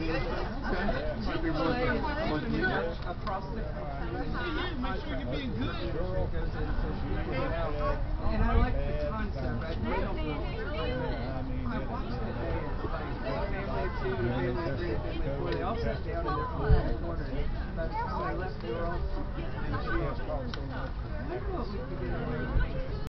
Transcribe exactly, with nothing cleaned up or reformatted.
Might be worth it. Across the country. Make sure you're being good. And I like the concept. I really I watched the day and it's like family of two, family of three, family of four. They all sat down in their own corner. By the time I left, they were all talking. And she was talking. I wonder what we could get away with.